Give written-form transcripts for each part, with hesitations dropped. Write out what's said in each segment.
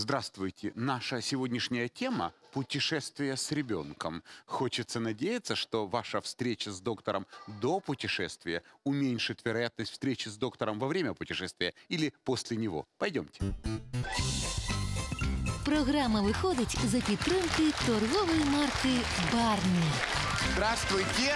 Здравствуйте. Наша сегодняшняя тема – путешествие с ребенком. Хочется надеяться, что ваша встреча с доктором до путешествия уменьшит вероятность встречи с доктором во время путешествия или после него. Пойдемте. Програма виходить за підтримки торгової марки «Барні». Здравствуйте.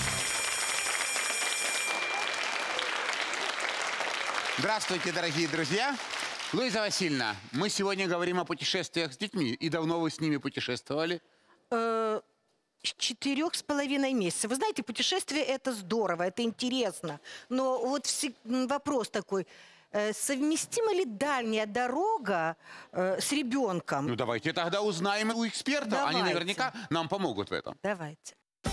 Здравствуйте, дорогие друзья. Луиза Васильевна, мы сегодня говорим о путешествиях с детьми. И давно вы с ними путешествовали? С 4,5 месяцев. Вы знаете, путешествие – это здорово, это интересно. Но вот вопрос такой. Совместима ли дальняя дорога с ребенком? Ну, давайте тогда узнаем у экспертов. Давайте. Они наверняка нам помогут в этом. Давайте.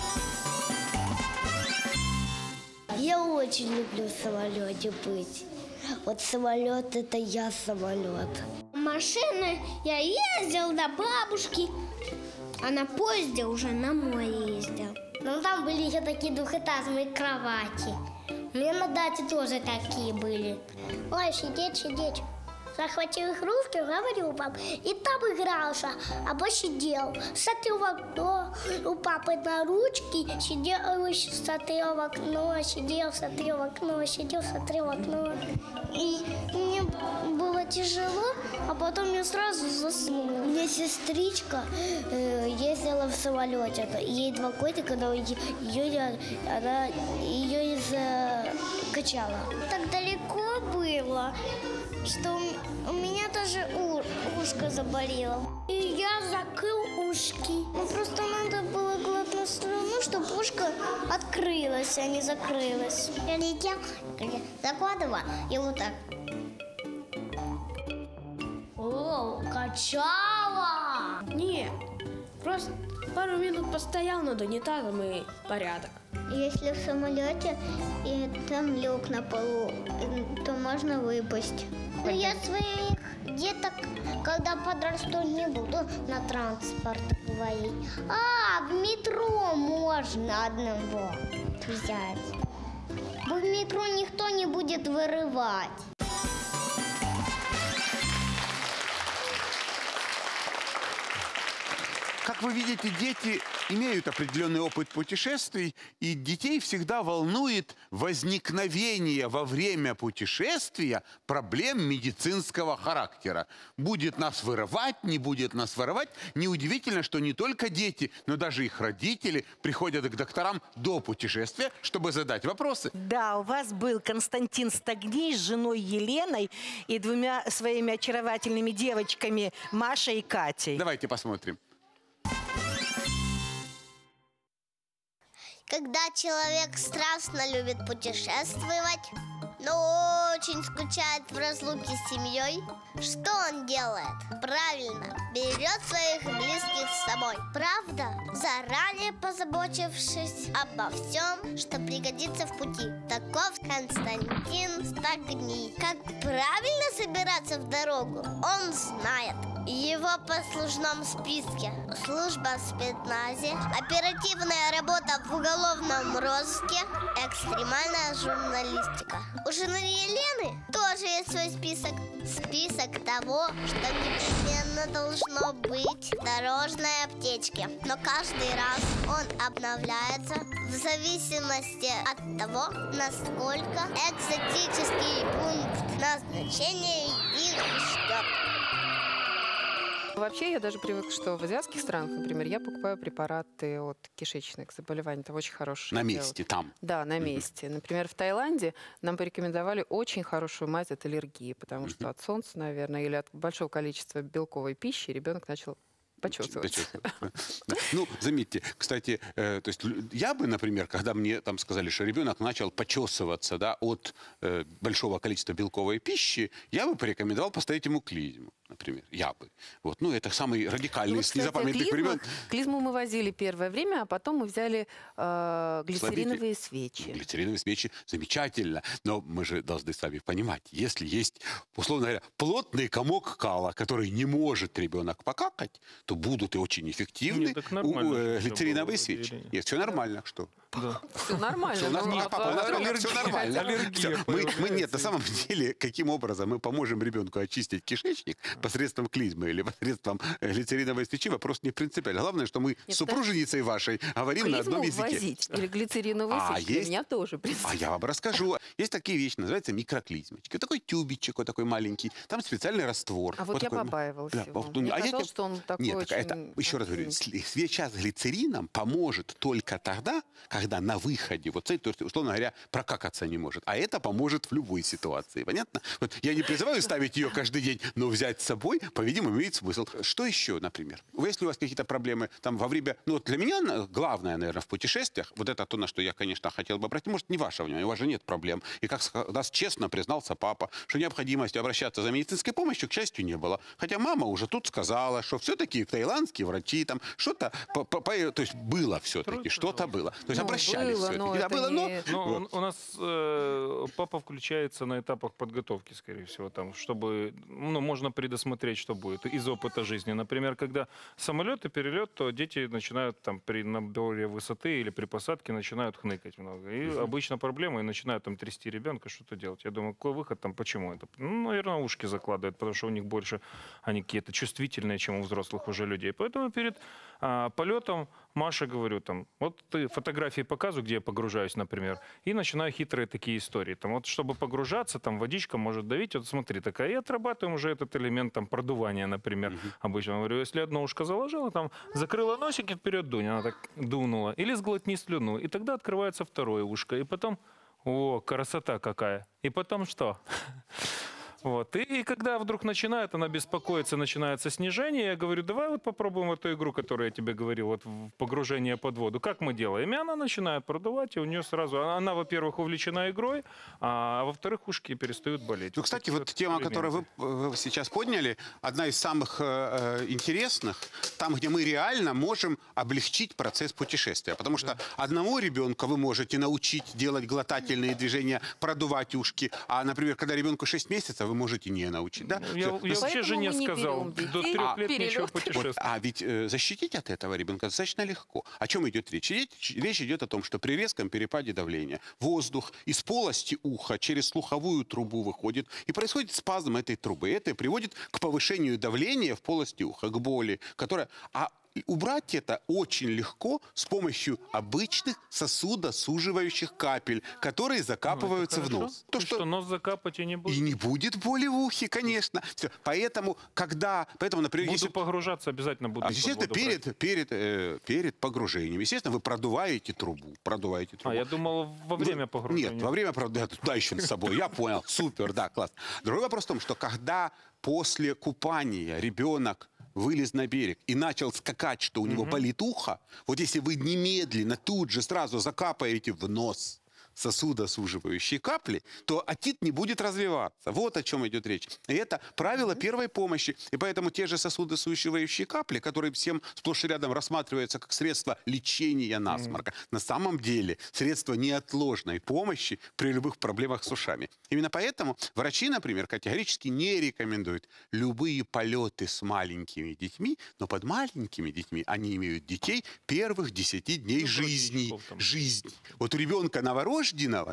Я очень люблю в самолете быть. Вот самолет – это я самолет. Машины я ездил до бабушки, а на поезде уже на море ездил. Но там были еще такие двухэтажные кровати. У меня на даче тоже такие были. Ой, сидеть. Захватил игрушки, говорил вам, и там игрался, або сидел. Смотрел в окно, у папы на ручке, сидел, смотрел в окно, сидел, смотрел в окно, сидел, смотрел в окно. И мне было тяжело, а потом я сразу заснула. У меня сестричка ездила в самолете, ей 2 годика, но ее закачала. Так далеко было, что у меня даже ушко заболело. И я закрыл ушки. Ну, просто надо было глотнуть слюну, чтобы ушко открылось, а не закрылось. Я летел, закладывала и вот так. О, качала! Нет, просто пару минут постоял над унитазом и порядок. Если в самолете и там лег на полу, то можно выпасть. Но я своих деток, когда подрасту, не буду на транспорт говорить. В метро можно одного взять. В метро никто не будет вырывать. Как вы видите, дети имеют определенный опыт путешествий, и детей всегда волнует возникновение во время путешествия проблем медицинского характера. Будет нас вырывать, не будет нас вырывать. Неудивительно, что не только дети, но даже их родители приходят к докторам до путешествия, чтобы задать вопросы. Да, у вас был Константин Стогний с женой Еленой и 2 своими очаровательными девочками Машей и Катей. Давайте посмотрим. Когда человек страстно любит путешествовать, но очень скучает в разлуке с семьей, что он делает? Правильно, берет своих близких с собой. Правда? Заранее позаботившись обо всем, что пригодится в пути. Таков Константин Стогний. Как правильно собираться в дорогу, он знает. Его послужном списке служба в спецназе, оперативная работа в уголовном розыске, экстремальная журналистика. У жены Елены тоже есть свой список. Список того, что непременно должно быть в дорожной аптечке. Но каждый раз он обновляется в зависимости от того, насколько экзотический пункт назначения их ждет. Вообще, я даже привыкла, что в азиатских странах, например, я покупаю препараты от кишечных заболеваний. Это очень хорошее На дело. месте, там. Да, на месте. Например, в Таиланде нам порекомендовали очень хорошую мазь от аллергии, потому что от солнца, наверное, или от большого количества белковой пищи ребенок начал почесываться. Ну, заметьте, кстати, то есть я бы, например, когда мне там сказали, что ребенок начал почесываться, да, от большого количества белковой пищи, я бы порекомендовал поставить ему клизму, например, я бы. Вот, ну, это самый радикальный из незапамятных времен. Клизму мы возили первое время, а потом мы взяли глицериновые свечи. Глицериновые свечи замечательно, но мы же должны с вами понимать, если есть, условно говоря, плотный комок кала, который не может ребенок покакать, то будут и очень эффективны глицериновые свечи. Нет, все нормально, что? Да. Все нормально. Всё, у нас Ну, нет, папа, у нас аллергия. всё нормально. Аллергия Всё. Мы нет, на появляется. самом деле, каким образом мы поможем ребенку очистить кишечник посредством клизмы или посредством глицериновой свечи, вопрос не принципиальный. Главное, что мы с супруженицей вашей говорим на одном Клизму языке. ввозить или глицериновую А, свечу для есть? меня тоже. А я вам расскажу. Есть такие вещи, называется микроклизмочка. Такой тюбичек вот такой маленький. Там специальный раствор. А вот я такой. побаивалась Да, его. ну, Мне а я казалось, тебе- что он такой Нет, очень это, еще раз говорю, свеча с глицерином поможет только тогда, когда на выходе вот цель, то есть, условно говоря, прокакаться не может. А это поможет в любой ситуации. Понятно? Вот я не призываю ставить ее каждый день, но взять с собой, по-видимому, имеет смысл. Что еще, например? Если у вас какие-то проблемы там во время... Ну, вот для меня главное, наверное, в путешествиях, вот это то, на что я, конечно, хотел бы обратить, может, не ваше внимание, у вас же нет проблем. И как нас честно признался папа, что необходимости обращаться за медицинской помощью, к счастью, не было. Хотя мама уже тут сказала, что все-таки таиландские врачи там что-то... То есть было все-таки, что-то было. То есть Ну, обращались было, все-таки. но Да, это было, но... не- Ну, у нас папа включается на этапах подготовки, скорее всего, там, чтобы, ну, можно предусмотреть, что будет из опыта жизни. Например, когда самолет и перелет, то дети начинают там при наборе высоты или при посадке начинают хныкать много. И обычно проблема, и начинают там трясти ребенка, что-то делать. Я думаю, какой выход там, почему это? Ну, наверное, ушки закладывают, потому что у них больше, они какие-то чувствительные, чем у взрослых уже людей. Поэтому перед полетом Маше говорю, там, вот ты фотографии показываю, где я погружаюсь, например, и начинаю хитрые такие истории. Там, вот, чтобы погружаться, там водичка может давить, вот смотри, такая, и отрабатываем уже этот элемент там, продувания, например. Обычно говорю, если одно ушко заложила, там, закрыла носик и вперед дунь, она так дунула. Или сглотни слюну, и тогда открывается второе ушко, и потом, о, красота какая. И потом что? Вот. И когда вдруг начинает, она беспокоится, начинается снижение, я говорю, давай вот попробуем эту игру, которую я тебе говорил, вот в погружение под воду. Как мы делаем? И она начинает продувать, и у нее сразу... Она, во-первых, увлечена игрой, а во-вторых, ушки перестают болеть. Ну, кстати, вот тема, которую вы сейчас подняли, одна из самых интересных, там, где мы реально можем облегчить процесс путешествия. Потому что одному ребенку вы можете научить делать глотательные движения, продувать ушки, а, например, когда ребенку 6 месяцев, вы можете не научить. Да? Я вообще Поэтому жене мы не сказал, берем до детей. 3 лет Перелет. ничего Вот, путешествовать. а ведь защитить от этого ребенка достаточно легко. О чем идет речь? Речь идет о том, что при резком перепаде давления воздух из полости уха через слуховую трубу выходит, и происходит спазм этой трубы. Это приводит к повышению давления в полости уха, к боли, которая... Убрать это очень легко с помощью обычных сосудосуживающих капель, которые закапываются в нос. То, что нос закапать и не будет. И не будет боли в ухе, конечно. Всё. Поэтому, например, Буду если... погружаться, обязательно буду. Естественно, под воду брать. перед погружением, естественно, вы продуваете трубу. А я думал, во время погружения. Нет, во время туда еще с собой. Я понял. Супер, да, класс. Другой вопрос в том, что когда после купания ребенок вылез на берег и начал скакать, что у него болит ухо, вот если вы немедленно тут же сразу закапаете в нос сосудосуживающие капли, то отит не будет развиваться. Вот о чем идет речь. И это правило первой помощи. И поэтому те же сосудосуживающие капли, которые всем сплошь и рядом рассматриваются как средство лечения насморка, на самом деле средство неотложной помощи при любых проблемах с ушами. Именно поэтому врачи, например, категорически не рекомендуют любые полеты с маленькими детьми, но под маленькими детьми они имеют детей первых 10 дней жизни. Жизнь. Вот у ребенка новорожденного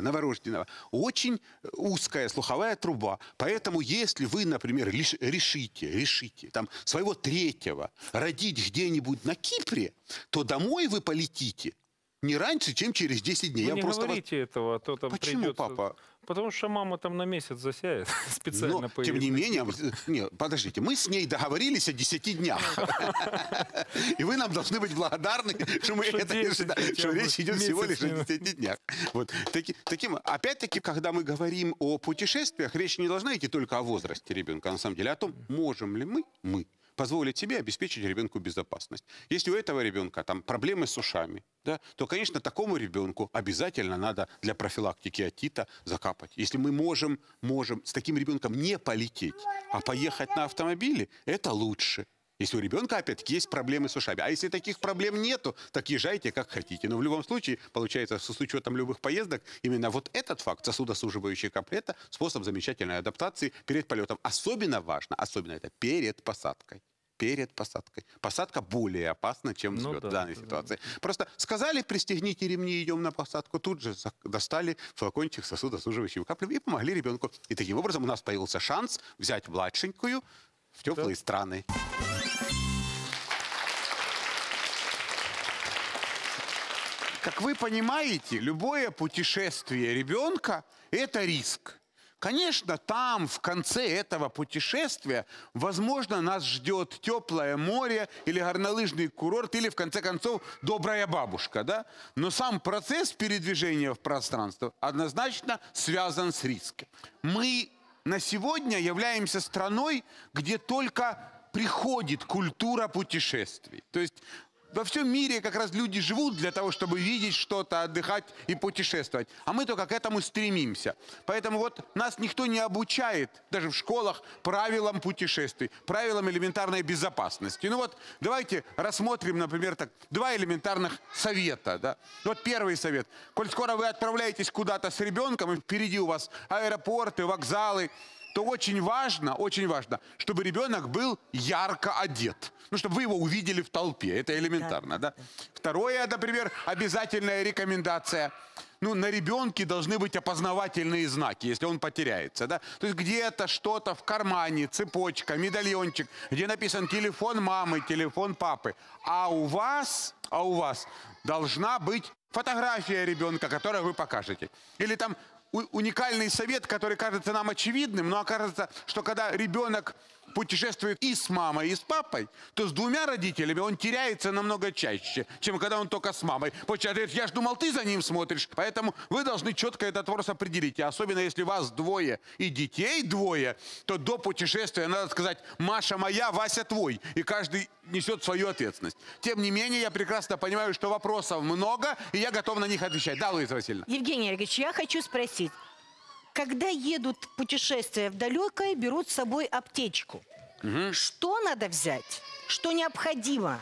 очень узкая слуховая труба. Поэтому, если вы, например, решите там, своего третьего родить где-нибудь на Кипре, то домой вы полетите не раньше, чем через 10 дней. Вы не говорите этого, а то там Почему, придется... папа? Потому что мама там на месяц засяет специально. Но, поедет. тем не менее, подождите, мы с ней договорились о 10 днях. И вы нам должны быть благодарны, что речь идет всего лишь о 10 днях. Опять-таки, когда мы говорим о путешествиях, речь не должна идти только о возрасте ребенка, на самом деле, о том, можем ли мы позволить себе обеспечить ребенку безопасность. Если у этого ребенка там проблемы с ушами, да, то, конечно, такому ребенку обязательно надо для профилактики отита закапать. Если мы можем с таким ребенком не полететь, а поехать на автомобиле, это лучше. Если у ребенка, опять-таки, есть проблемы с ушами. А если таких проблем нету, так езжайте как хотите. Но в любом случае, получается, с учетом любых поездок, именно вот этот факт, сосудосуживающие капли, это способ замечательной адаптации перед полетом. Особенно важно, это перед посадкой. перед посадкой. Посадка более опасна, чем взлет в данной ситуации. Просто сказали, пристегните ремни, идем на посадку, тут же достали флакончик сосудосуживающего капли и помогли ребенку. И таким образом у нас появился шанс взять младшенькую в теплые страны. Как вы понимаете, любое путешествие ребенка – это риск. Конечно, там, в конце этого путешествия, возможно, нас ждет теплое море или горнолыжный курорт, или, в конце концов, добрая бабушка, да? Но сам процесс передвижения в пространство однозначно связан с риском. Мы на сегодня являемся страной, где только приходит культура путешествий. То есть во всем мире как раз люди живут для того, чтобы видеть что-то, отдыхать и путешествовать. А мы только к этому стремимся. Поэтому вот нас никто не обучает, даже в школах, правилам путешествий, правилам элементарной безопасности. Ну вот давайте рассмотрим, например, так, два элементарных совета. Да? Вот первый совет. Коль скоро вы отправляетесь куда-то с ребенком, и впереди у вас аэропорты, вокзалы, то очень важно, чтобы ребенок был ярко одет. Ну, чтобы вы его увидели в толпе. Это элементарно, да? Второе, например, обязательная рекомендация. Ну, на ребенке должны быть опознавательные знаки, если он потеряется, да? То есть где-то что-то в кармане, цепочка, медальончик, где написан телефон мамы, телефон папы. А у вас должна быть фотография ребенка, которую вы покажете. Или там уникальный совет, который кажется нам очевидным, но окажется, что когда ребенок путешествует и с мамой, и с папой, то с двумя родителями он теряется намного чаще, чем когда он только с мамой. Потому я же думал, ты за ним смотришь. Поэтому вы должны четко этот вопрос определить. И особенно если вас двое и детей двое, то до путешествия надо сказать: Маша моя, Вася твой. И каждый несет свою ответственность. Тем не менее, я прекрасно понимаю, что вопросов много, и я готов на них отвечать. Да, Луиза Васильевна? Евгений Олегович, я хочу спросить. Когда едут в путешествие в далекое, берут с собой аптечку. Угу. Что надо взять? Что необходимо?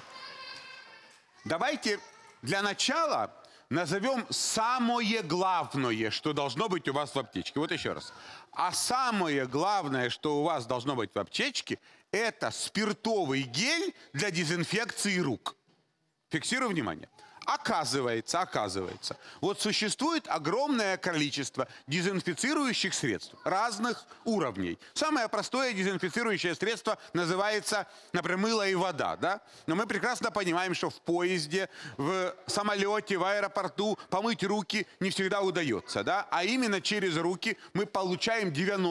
Давайте для начала назовем самое главное, что должно быть у вас в аптечке. Вот еще раз. А самое главное, что у вас должно быть в аптечке, это спиртовый гель для дезинфекции рук. Фиксирую внимание. Оказывается, вот существует огромное количество дезинфицирующих средств разных уровней. Самое простое дезинфицирующее средство называется, например, мыло и вода, да? Но мы прекрасно понимаем, что в поезде, в самолете, в аэропорту помыть руки не всегда удается, да? А именно через руки мы получаем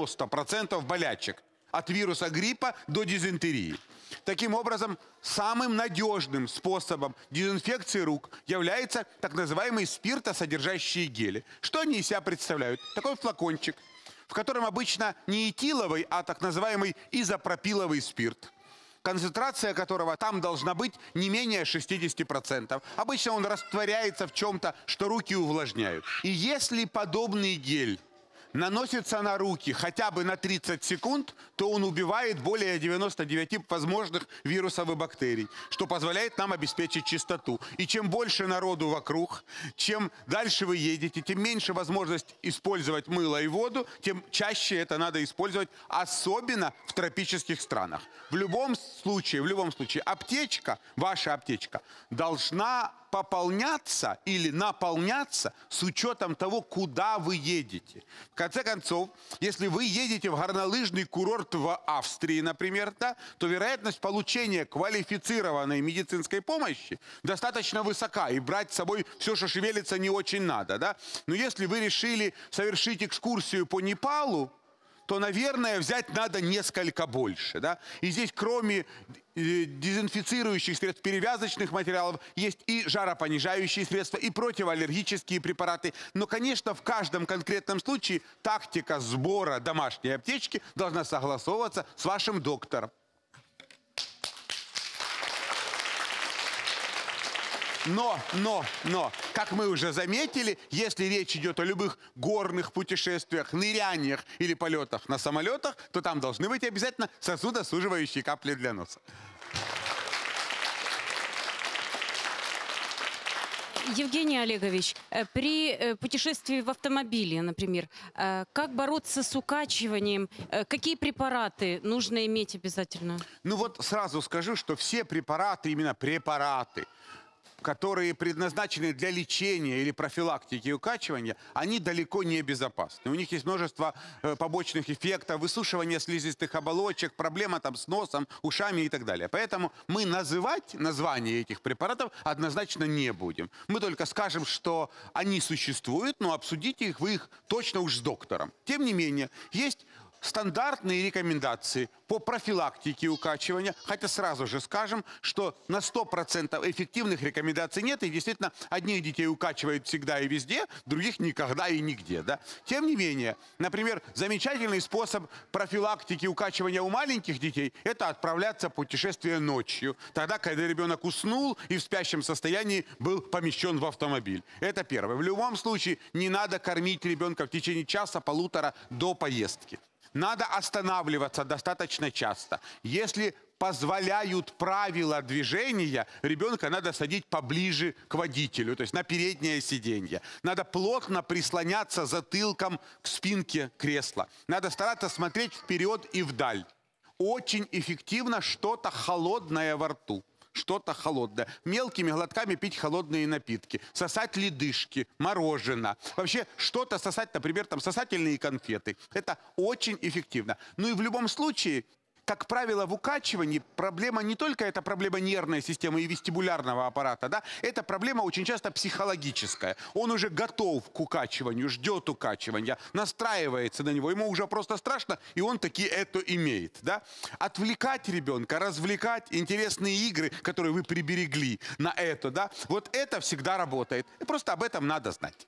90% болячек. От вируса гриппа до дизентерии. Таким образом, самым надежным способом дезинфекции рук является так называемые спиртосодержащие гели. Что они из себя представляют? Такой флакончик, в котором обычно не этиловый, а так называемый изопропиловый спирт, концентрация которого там должна быть не менее 60%. Обычно он растворяется в чем-то, что руки увлажняют. И если подобный гель наносится на руки хотя бы на 30 секунд, то он убивает более 99 возможных вирусов и бактерий, что позволяет нам обеспечить чистоту. И чем больше народу вокруг, чем дальше вы едете, тем меньше возможность использовать мыло и воду, тем чаще это надо использовать, особенно в тропических странах. В любом случае, аптечка, ваша аптечка, должна пополняться или наполняться с учетом того, куда вы едете. В конце концов, если вы едете в горнолыжный курорт в Австрии, например, да, то вероятность получения квалифицированной медицинской помощи достаточно высока, и брать с собой все, что шевелится, не очень надо. Да? Но если вы решили совершить экскурсию по Непалу, то, наверное, взять надо несколько больше. Да? И здесь, кроме дезинфицирующих средств, перевязочных материалов, есть и жаропонижающие средства, и противоаллергические препараты. Но, конечно, в каждом конкретном случае тактика сбора домашней аптечки должна согласовываться с вашим доктором. Но, как мы уже заметили, если речь идет о любых горных путешествиях, ныряниях или полетах на самолетах, то там должны быть обязательно сосудосуживающие капли для носа. Евгений Олегович, при путешествии в автомобиле, например, как бороться с укачиванием? Какие препараты нужно иметь обязательно? Ну вот сразу скажу, что все препараты, именно препараты, которые предназначены для лечения или профилактики укачивания, они далеко не безопасны. У них есть множество побочных эффектов, высушивание слизистых оболочек, проблема там с носом, ушами и так далее. Поэтому мы называть название этих препаратов однозначно не будем. Мы только скажем, что они существуют, но обсудите их вы точно уж с доктором. Тем не менее, есть стандартные рекомендации по профилактике укачивания, хотя сразу же скажем, что на 100% эффективных рекомендаций нет, и действительно одних детей укачивают всегда и везде, других никогда и нигде. Да? Тем не менее, например, замечательный способ профилактики укачивания у маленьких детей – это отправляться в путешествие ночью, тогда, когда ребенок уснул и в спящем состоянии был помещен в автомобиль. Это первое. В любом случае не надо кормить ребенка в течение часа-полутора до поездки. Надо останавливаться достаточно часто. Если позволяют правила движения, ребенка надо садить поближе к водителю, то есть на переднее сиденье. Надо плотно прислоняться затылком к спинке кресла. Надо стараться смотреть вперед и вдаль. Очень эффективно что-то холодное во рту. Что-то холодное. Мелкими глотками пить холодные напитки. Сосать ледышки, мороженое. Вообще что-то сосать, например, там сосательные конфеты. Это очень эффективно. Ну и в любом случае, как правило, в укачивании проблема не только это проблема нервной системы и вестибулярного аппарата, да, это проблема очень часто психологическая. Он уже готов к укачиванию, ждет укачивания, настраивается на него, ему уже просто страшно, и он таки это имеет. Да? Отвлекать ребенка, развлекать, интересные игры, которые вы приберегли на это, да, вот это всегда работает. И просто об этом надо знать.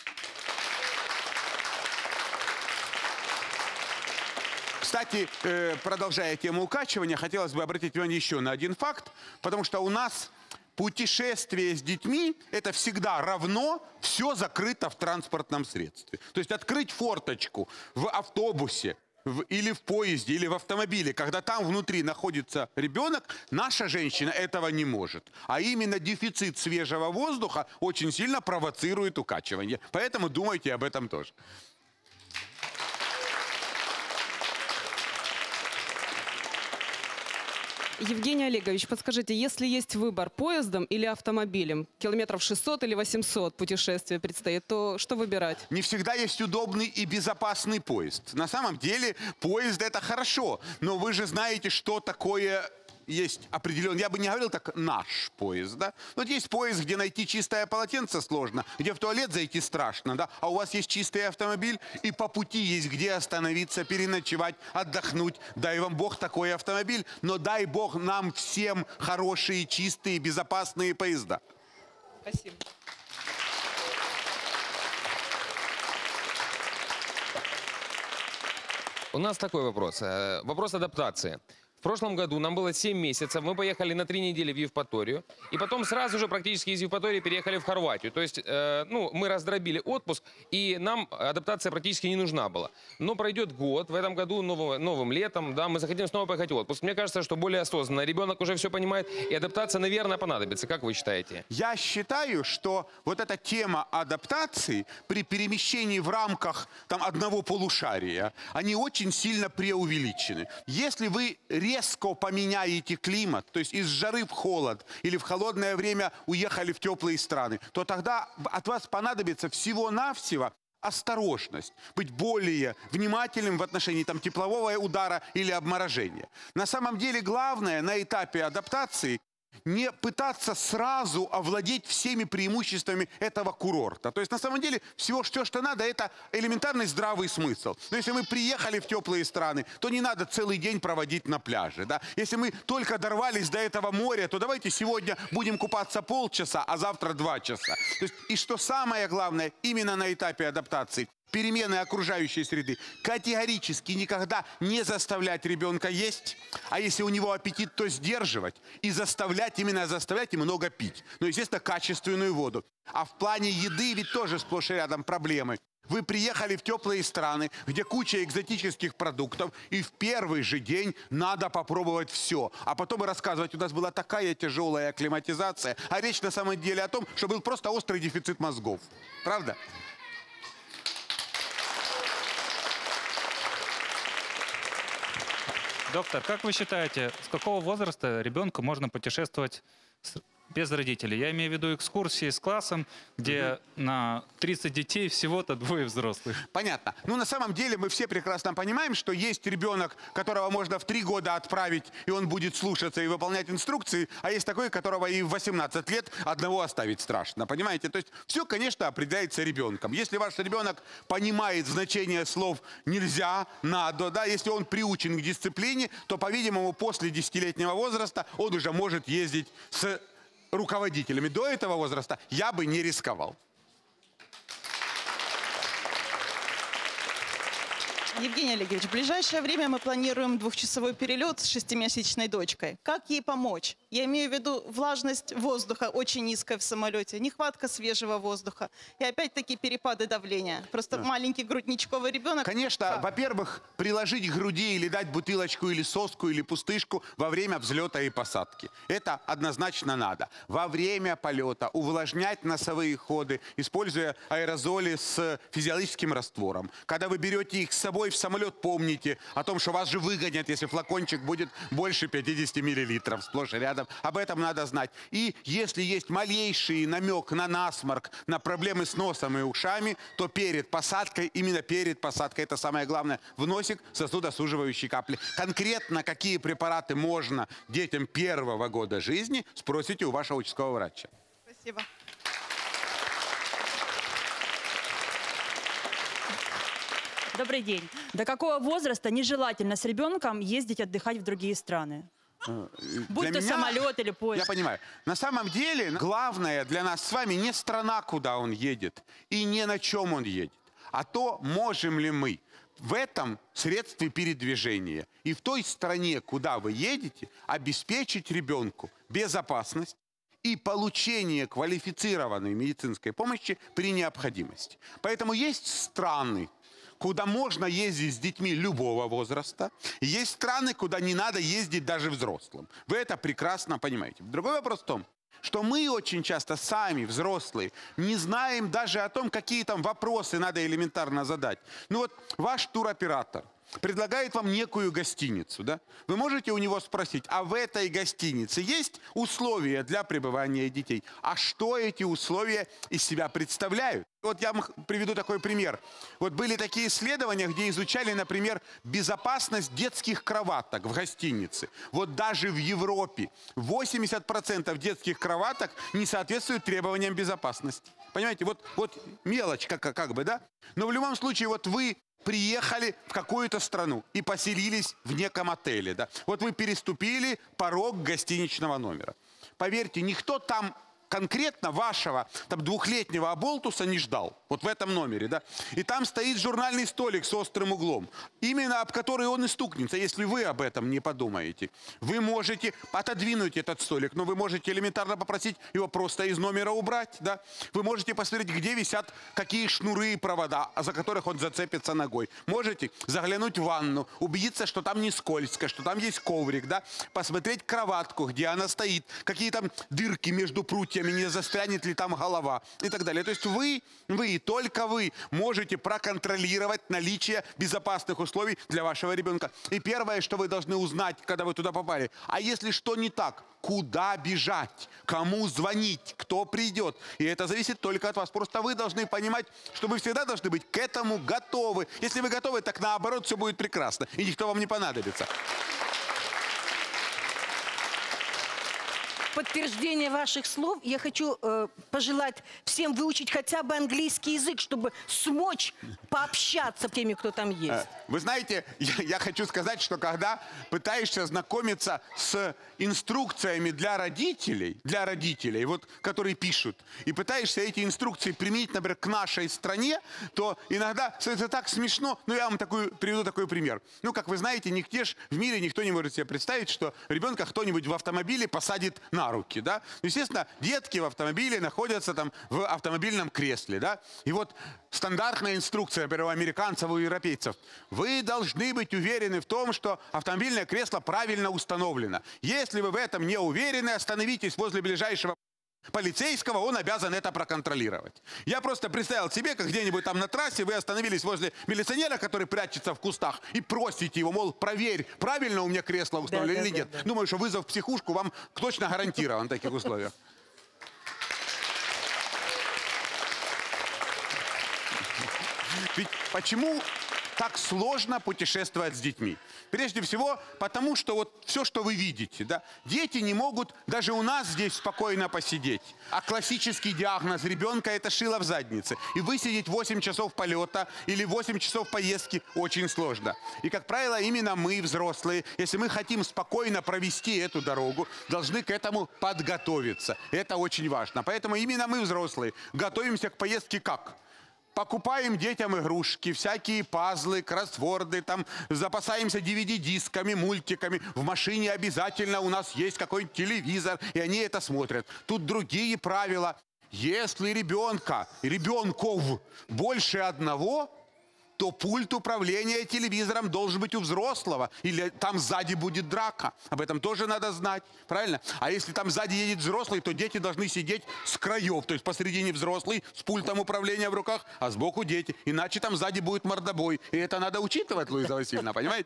Кстати, продолжая тему укачивания, хотелось бы обратить внимание еще на один факт, потому что у нас путешествие с детьми – это всегда равно все закрыто в транспортном средстве. То есть открыть форточку в автобусе, или в поезде, или в автомобиле, когда там внутри находится ребенок, наша женщина этого не может. А именно дефицит свежего воздуха очень сильно провоцирует укачивание. Поэтому думайте об этом тоже. Евгений Олегович, подскажите, если есть выбор поездом или автомобилем, километров 600 или 800 путешествия предстоит, то что выбирать? Не всегда есть удобный и безопасный поезд. На самом деле поезд – это хорошо, но вы же знаете, что такое есть определенный, я бы не говорил так, наш поезд, да? Вот есть поезд, где найти чистое полотенце сложно, где в туалет зайти страшно, да? А у вас есть чистый автомобиль, и по пути есть где остановиться, переночевать, отдохнуть. Дай вам Бог такой автомобиль, но дай Бог нам всем хорошие, чистые, безопасные поезда. Спасибо. У нас такой вопрос. Вопрос адаптации. В прошлом году нам было 7 месяцев, мы поехали на 3 недели в Евпаторию, и потом сразу же практически из Евпатории переехали в Хорватию. То есть, мы раздробили отпуск, и нам адаптация практически не нужна была. Но пройдет год, в этом году новым летом, да, мы захотим снова поехать в отпуск. Мне кажется, что более осознанно, ребенок уже все понимает, и адаптация, наверное, понадобится. Как вы считаете? Я считаю, что вот эта тема адаптации при перемещении в рамках там, одного полушария, они очень сильно преувеличены. Если вы резко поменяете климат, то есть из жары в холод или в холодное время уехали в теплые страны, то тогда от вас понадобится всего-навсего осторожность, быть более внимательным в отношении там, теплового удара или обморожения. На самом деле главное на этапе адаптации не пытаться сразу овладеть всеми преимуществами этого курорта. То есть, на самом деле, все, что надо, это элементарный здравый смысл. Но если мы приехали в теплые страны, то не надо целый день проводить на пляже. Да? Если мы только дорвались до этого моря, то давайте сегодня будем купаться полчаса, а завтра 2 часа. То есть, и что самое главное, именно на этапе адаптации, перемены окружающей среды, категорически никогда не заставлять ребенка есть, а если у него аппетит, то сдерживать и заставлять много пить. Ну, естественно, качественную воду. А в плане еды ведь тоже сплошь и рядом проблемы. вы приехали в теплые страны, где куча экзотических продуктов, и в первый же день надо попробовать все. А потом и рассказывать, у нас была такая тяжелая акклиматизация, а речь на самом деле о том, что был просто острый дефицит мозгов. Правда? Доктор, как вы считаете, с какого возраста ребенку можно путешествовать без родителей? Я имею в виду экскурсии с классом, где на 30 детей всего-то 2 взрослых. Понятно. Ну, на самом деле мы все прекрасно понимаем, что есть ребенок, которого можно в 3 года отправить, и он будет слушаться и выполнять инструкции, а есть такой, которого и в 18 лет одного оставить страшно. Понимаете? То есть все, конечно, определяется ребенком. Если ваш ребенок понимает значение слов «нельзя», «надо», да, если он приучен к дисциплине, то, по-видимому, после 10-летнего возраста он уже может ездить с руководителями. До этого возраста я бы не рисковал. Евгений Олегович, в ближайшее время мы планируем 2-часовой перелет с 6-месячной дочкой. Как ей помочь? Я имею в виду влажность воздуха очень низкая в самолете, нехватка свежего воздуха и опять-таки перепады давления. Просто маленький грудничковый ребенок... Конечно, во-первых, приложить к груди или дать бутылочку, или соску, или пустышку во время взлета и посадки. Это однозначно надо. Во время полета увлажнять носовые ходы, используя аэрозоли с физиологическим раствором. Когда вы берете их с собой в самолет, помните о том, что вас же выгонят, если флакончик будет больше 50 миллилитров сплошь и рядом. Об этом надо знать. И если есть малейший намек на насморк, на проблемы с носом и ушами, то перед посадкой, именно перед посадкой, это самое главное, в носик сосудосуживающие капли. Конкретно какие препараты можно детям 1-го года жизни, спросите у вашего участкового врача. Спасибо. Добрый день. До какого возраста нежелательно с ребенком ездить отдыхать в другие страны? Будь то самолет или поезд. Я понимаю. На самом деле, главное для нас с вами не страна, куда он едет, и не на чем он едет, а то, можем ли мы в этом средстве передвижения и в той стране, куда вы едете, обеспечить ребенку безопасность и получение квалифицированной медицинской помощи при необходимости. Поэтому есть страны, куда можно ездить с детьми любого возраста. Есть страны, куда не надо ездить даже взрослым. Вы это прекрасно понимаете. Другой вопрос в том, что мы очень часто сами, взрослые, не знаем даже о том, какие там вопросы надо элементарно задать. Ну вот ваш туроператор предлагает вам некую гостиницу, да? Вы можете у него спросить, а в этой гостинице есть условия для пребывания детей? А что эти условия из себя представляют? Вот я вам приведу такой пример. Вот были такие исследования, где изучали, например, безопасность детских кроваток в гостинице. Вот даже в Европе 80% детских кроваток не соответствуют требованиям безопасности. Понимаете, вот мелочь как бы, да? Но в любом случае, вот вы приехали в какую-то страну и поселились в неком отеле, да? Вот вы переступили порог гостиничного номера. Поверьте, никто там конкретно вашего там 2-летнего оболтуса не ждал. Вот в этом номере, да? И там стоит журнальный столик с острым углом, именно об который он и стукнется, если вы об этом не подумаете. Вы можете отодвинуть этот столик, но вы можете элементарно попросить его просто из номера убрать, да? Вы можете посмотреть, где висят какие шнуры и провода, за которых он зацепится ногой. Можете заглянуть в ванну, убедиться, что там не скользко, что там есть коврик, да? Посмотреть кроватку, где она стоит, какие там дырки между прутьями, не застрянет ли там голова и так далее. То есть вы и только вы можете проконтролировать наличие безопасных условий для вашего ребенка. И первое, что вы должны узнать, когда вы туда попали, а если что не так, куда бежать, кому звонить, кто придет. И это зависит только от вас. Просто вы должны понимать, что вы всегда должны быть к этому готовы. Если вы готовы, так наоборот все будет прекрасно, и никто вам не понадобится. В подтверждение ваших слов я хочу пожелать всем выучить хотя бы английский язык, чтобы смочь пообщаться с теми, кто там есть. Вы знаете, я хочу сказать, что когда пытаешься знакомиться с инструкциями для родителей, вот, которые пишут, и пытаешься эти инструкции применить, например, к нашей стране, то иногда это так смешно. Ну, я вам приведу такой пример. Ну, как вы знаете, нигде ж в мире никто не может себе представить, что ребенка кто-нибудь в автомобиле посадит на на руки, да. Естественно, детки в автомобиле находятся там в автомобильном кресле, да. И вот стандартная инструкция, например, у американцев, у европейцев. Вы должны быть уверены в том, что автомобильное кресло правильно установлено. Если вы в этом не уверены, остановитесь возле ближайшего полицейского, он обязан это проконтролировать. Я просто представил себе, как где-нибудь там на трассе вы остановились возле милиционера, который прячется в кустах, и просите его, мол, проверь, правильно у меня кресло установлено или нет. Думаю, что вызов в психушку вам точно гарантирован в таких условиях. Ведь почему так сложно путешествовать с детьми? Прежде всего, потому что вот все, что вы видите, да, дети не могут даже у нас здесь спокойно посидеть. А классический диагноз ребенка – это шило в заднице. И высидеть 8 часов полета или 8 часов поездки очень сложно. И, как правило, именно мы, взрослые, если мы хотим спокойно провести эту дорогу, должны к этому подготовиться. Это очень важно. Поэтому именно мы, взрослые, готовимся к поездке как? Покупаем детям игрушки, всякие пазлы, кроссворды, там, запасаемся DVD-дисками, мультиками. В машине обязательно у нас есть какой-нибудь телевизор, и они это смотрят. Тут другие правила. Если ребенков больше одного, то пульт управления телевизором должен быть у взрослого. Или там сзади будет драка. Об этом тоже надо знать. Правильно? А если там сзади едет взрослый, то дети должны сидеть с краев. То есть посередине взрослый с пультом управления в руках, а сбоку дети. Иначе там сзади будет мордобой. И это надо учитывать, Луиза Васильевна, понимаете?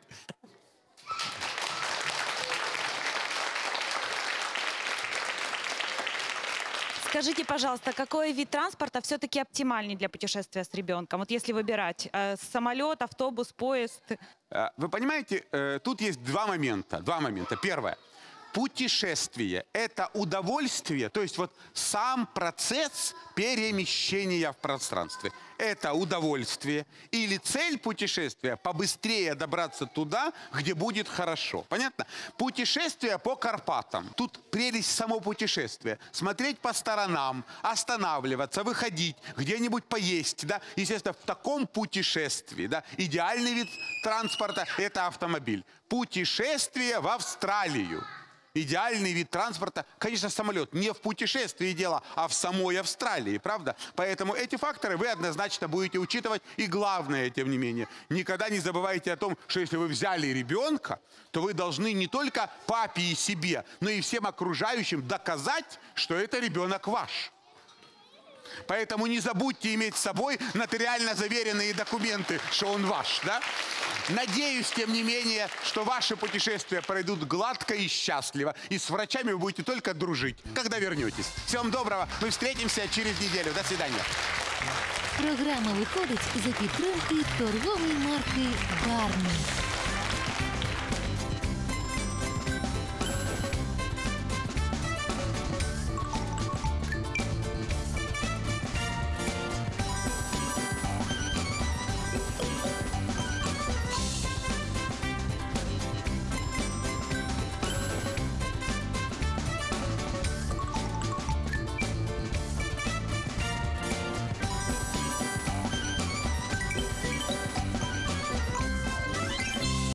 Скажите, пожалуйста, какой вид транспорта все-таки оптимальнее для путешествия с ребенком? Вот если выбирать самолет, автобус, поезд. Вы понимаете, тут есть два момента. Первое. Путешествие – это удовольствие, то есть вот сам процесс перемещения в пространстве. Это удовольствие. Или цель путешествия – побыстрее добраться туда, где будет хорошо. Понятно? Путешествие по Карпатам. Тут прелесть само путешествия. Смотреть по сторонам, останавливаться, выходить, где-нибудь поесть. Да? Естественно, в таком путешествии, да, идеальный вид транспорта – это автомобиль. Путешествие в Австралию. Идеальный вид транспорта, конечно, самолет. Не в путешествии дело, а в самой Австралии, правда? Поэтому эти факторы вы однозначно будете учитывать. И главное, тем не менее, никогда не забывайте о том, что если вы взяли ребенка, то вы должны не только папе и себе, но и всем окружающим доказать, что это ребенок ваш. Поэтому не забудьте иметь с собой нотариально заверенные документы, что он ваш, да? Надеюсь, тем не менее, что ваши путешествия пройдут гладко и счастливо. И с врачами вы будете только дружить, когда вернетесь. Всего вам доброго. Мы встретимся через неделю. До свидания. Програма виходить за підтримки торгової марки «Барні».